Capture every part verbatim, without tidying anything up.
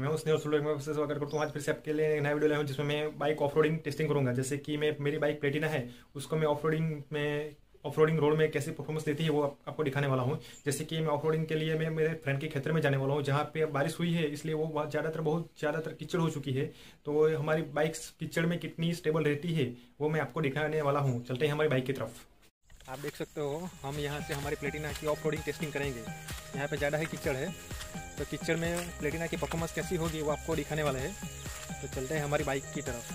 नमस्ते और सुलभ मैं से स्वागत करता हूँ। आज फिर से आपके लिए एक नया वीडियो लाया हूँ जिसमें मैं बाइक ऑफ रोडिंग टेस्टिंग करूंगा। जैसे कि मैं मेरी बाइक प्लेटिना है, उसको मैं ऑफ रोडिंग में ऑफ रोडिंग रोड में कैसी परफॉर्मेंस देती है वो आप, आपको दिखाने वाला हूँ। जैसे कि मैं ऑफ रोडिंग के लिए मैं मेरे फ्रेंड के क्षेत्र में जाने वाला हूँ जहाँ पे बारिश हुई है, इसलिए वो बहुत ज़्यादातर बहुत ज़्यादातर कीचड़ हो चुकी है। तो वो हमारी बाइक कीचड़ में कितनी स्टेबल रहती है वो मैं आपको दिखाने वाला हूँ। चलते हैं हमारी बाइक की तरफ। आप देख सकते हो हम यहाँ से हमारी प्लेटिना की ऑफ रोडिंग टेस्टिंग करेंगे। यहाँ पे ज़्यादा है कीचड़ है, तो कीचड़ में प्लेटिना की परफॉर्मेंस कैसी होगी वो आपको दिखाने वाले हैं। तो चलते हैं हमारी बाइक की तरफ।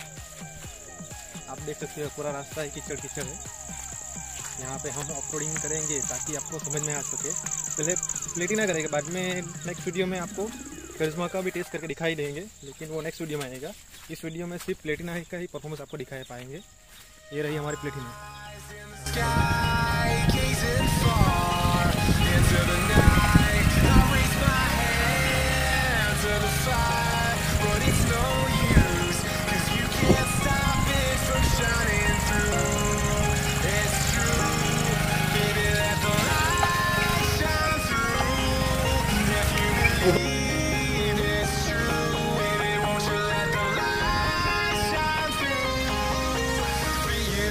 आप देख सकते हो पूरा रास्ता ही कीचड़ कीचड़ है। यहाँ पे हम ऑफ रोडिंग करेंगे ताकि आपको समझ में आ सके। पहले प्लेटिना करेंगे, बाद में नेक्स्ट वीडियो में आपको करिश्मा का भी टेस्ट करके दिखाई देंगे, लेकिन वो नेक्स्ट वीडियो में आएगा। इस वीडियो में सिर्फ प्लेटिना का ही परफॉर्मेंस आपको दिखा पाएंगे। ये रही हमारी Platina. Sky gazing far into the night. I raise my hand to the fire, but it's no use, 'cause you can't stop it from shining through. It's true, baby, let the light shine through. If you believe it's true, baby, won't you let the light shine through for you.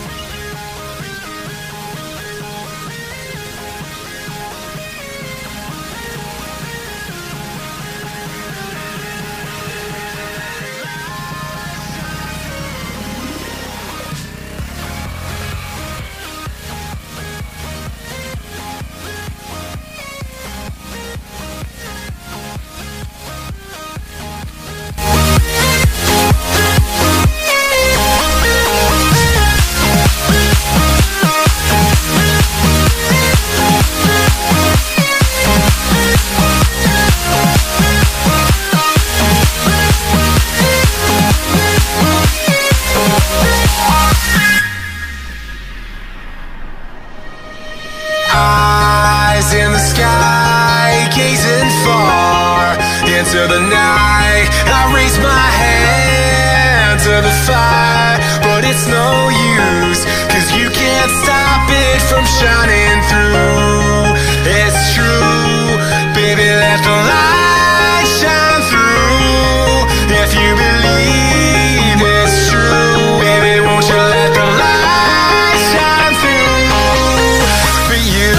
Eyes in the sky, gazing far into the night. I raise my hand to the fire, but it's no use, 'cause you can't stop it from shining through. It's true, baby, let the light shine through. If you believe it's true, baby, won't you let the light shine through for you.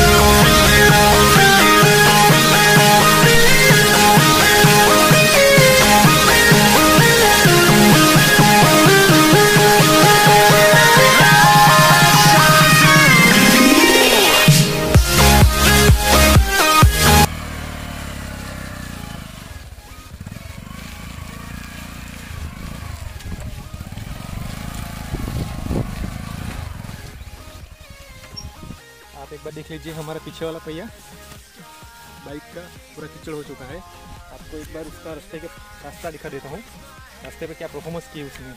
आप एक बार देख लीजिए हमारा पीछे वाला पहिया bike का पूरा कीचड़ हो चुका है। आपको एक बार उसका रास्ते के रास्ता दिखा देता हूँ, रास्ते पे क्या परफॉर्मेंस की उसने।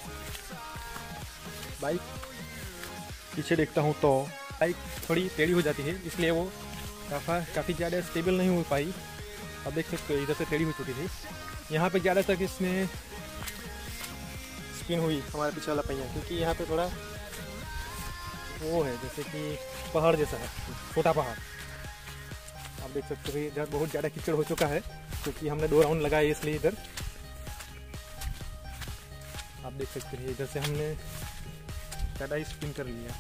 बाइक पीछे देखता हूँ तो बाइक थोड़ी टेढ़ी हो जाती है, इसलिए वो काफ़ा काफ़ी ज़्यादा स्टेबल नहीं हो पाई। आप देख सकते हो इधर से टेढ़ी हो चुकी थी। यहाँ पे ज़्यादा तक इसने स्पिन हुई हमारा पीछे वाला पहिया, क्योंकि यहाँ पे थोड़ा वो है जैसे कि पहाड़ जैसा है, छोटा पहाड़। आप देख सकते हो इधर बहुत ज़्यादा कीचड़ हो चुका है, क्योंकि हमने दो राउंड लगाए इसलिए इधर। आप देख सकते हैं इधर से हमने ज़्यादा ही स्पिन कर लिया।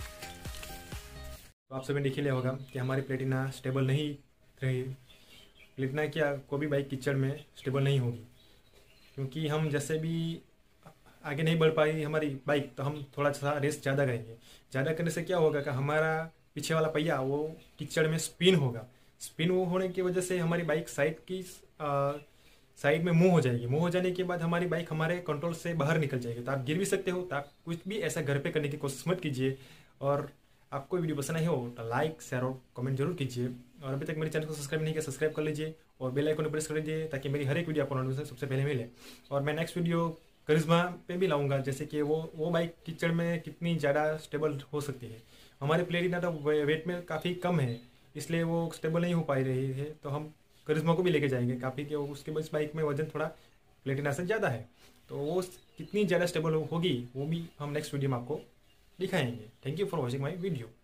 तो आप सभी देख ही लिया होगा कि हमारी प्लेटिना स्टेबल नहीं रही। प्लेटिना क्या कोई भी बाइक कीचड़ में स्टेबल नहीं होगी, क्योंकि हम जैसे भी आगे नहीं बढ़ पाई हमारी बाइक, तो हम थोड़ा सा रेस ज़्यादा करेंगे। ज़्यादा करने से क्या होगा कि हमारा पीछे वाला पहिया वो कीचड़ में स्पिन होगा। स्पिन वो होने की वजह से हमारी बाइक साइड की साइड में मूव हो जाएगी। मूव हो जाने के बाद हमारी बाइक हमारे कंट्रोल से बाहर निकल जाएगी, तो आप गिर भी सकते हो। तो आप कुछ भी ऐसा घर पे करने की कोशिश मत कीजिए। और आपको वीडियो पसंद आई हो तो लाइक शेयर और कमेंट जरूर कीजिए। और अभी तक मेरे चैनल को सब्सक्राइब नहीं किया सब्सक्राइब कर लीजिए और बेल आइकन को प्रेस कर लीजिए, ताकि मेरी हर एक वीडियो आपको नोटिफिकेशन सबसे पहले मिले। और मैं नेक्स्ट वीडियो करिश्मा पे भी लाऊंगा, जैसे कि वो वो बाइक कीचड़ में कितनी ज़्यादा स्टेबल हो सकती है। हमारी प्लेटिना तो वेट में काफ़ी कम है, इसलिए वो स्टेबल नहीं हो पा रही है। तो हम करिश्मा को भी लेके जाएंगे काफ़ी, कि उसके इस बाइक में वजन थोड़ा प्लेटिना से ज़्यादा है, तो वो कितनी ज़्यादा स्टेबल होगी वो भी हम नेक्स्ट वीडियो में आपको दिखाएंगे। Thank you for watching my video.